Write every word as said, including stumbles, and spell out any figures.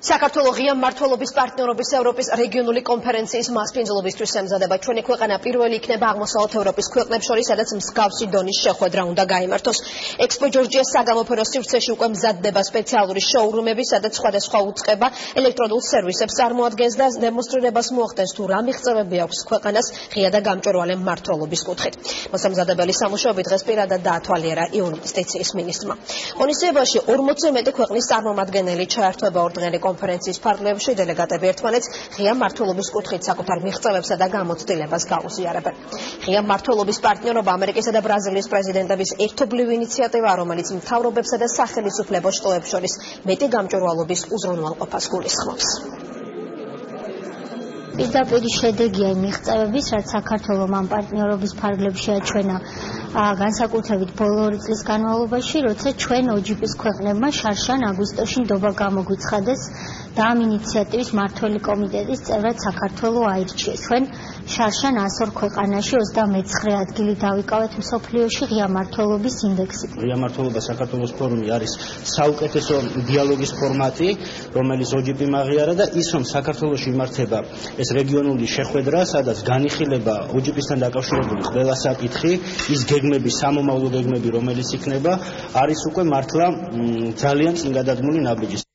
საქართველოს ღია მმართველობის პარტნიორობის ევროპის რეგიონული კონფერენციის მასპინძლობისთვის ემზადება. ჩვენი ქვეყანა პირველი იქნება აღმოსავლეთ ევროპის ქვეყნებს შორის, სადაც მსგავსი დონის შეხვედრა უნდა გაიმართოს. ექსპო ჯორჯიას საგამოფენო სივრცეში უკვე მზადდება სპეციალური შოურუმები, სადაც სხვადასხვა უწყება ელექტრონულ სერვისებს წარმოადგენს და დემონსტრირებას მოახდენს თუ რა მიღწევები აქვს ქვეყანას ღია და გამჭვირვალე მმართველობის კუთხით. მოსამზადებელი სამუშაოები დღეს პირადად დაათვალიერა იუსტიციის მინისტრმა. ღონისძიებაში ორმოცზე მეტი ქვეყნის წარმომადგენელი ჩაერთვება ორდღიანი კონფერენციის ფარგლებში, დელეგატები ერთმანეთს ღია მმართველობის კუთხით საკუთარ მიღწევებსა და გამოცდილებას გაუზიარებენ. ღია მმართველობის პარტნიორობა ამერიკისა და ბრაზილიის პრეზიდენტების ერთობლივი ინიციატივაა, რომელიც მთავრობებსა და სახელმწიფო შტოებს შორის მეტი გამჭვირვალობის უზრუნველყოფას გულისხმობს. პირდაპირ შედეგია იმ მიღწევების, რაც საქართველოს ამ პარტნიორობის ფარგლებში აჩვენა განსაკუთრებით ბოლო ორი წლის განმავლობაში, როცა ჩვენ ოჯიპის ქვეყნებმა შარშან აგვისტოში ნდობა გამოგვიცხადეს და ამ ინიციატივის მმართველი კომიტეტის წევრად საქართველოს აირჩიეს. ჩვენ შარშან ას ორ ქვეყანაში ოცდამეცხრე ადგილი დავიკავეთ მსოფლიოში ღია მმართველობის ინდექსით. ღია მმართველობა საქართველოს ფორუმი არის საუკეთესო დიალოგის ფორმატი, რომელიც ოჯიპი აღიარა და ის რომ საქართველოში იმართება ეს რეგიონული შეხვედრა, სადაც განიხილება ოჯიპისთან დაკავშირებული ყველა საკითხი, ის გეგმები, სამომავლო გეგმები, რომელიც იქნება, არის უკვე მართლა ძალიან წინგადადგმული ნაბიჯი.